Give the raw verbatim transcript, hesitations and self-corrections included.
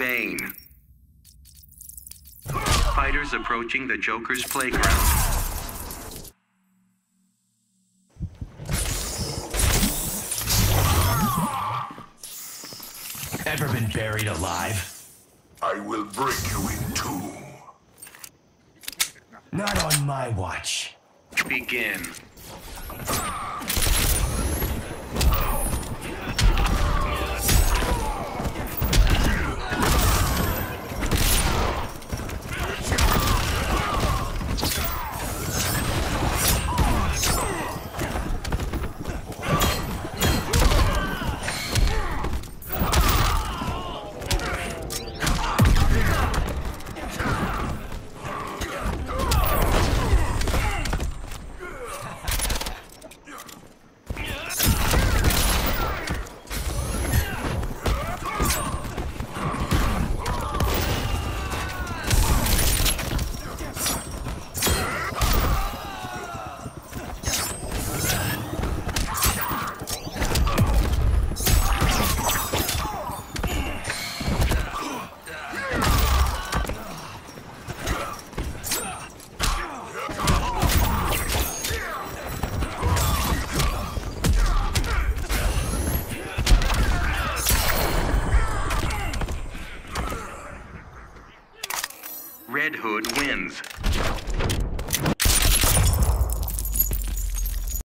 Bane. Fighters approaching the Joker's playground. Ever been buried alive? I will break you in two. Not on my watch. Begin. Red Hood wins.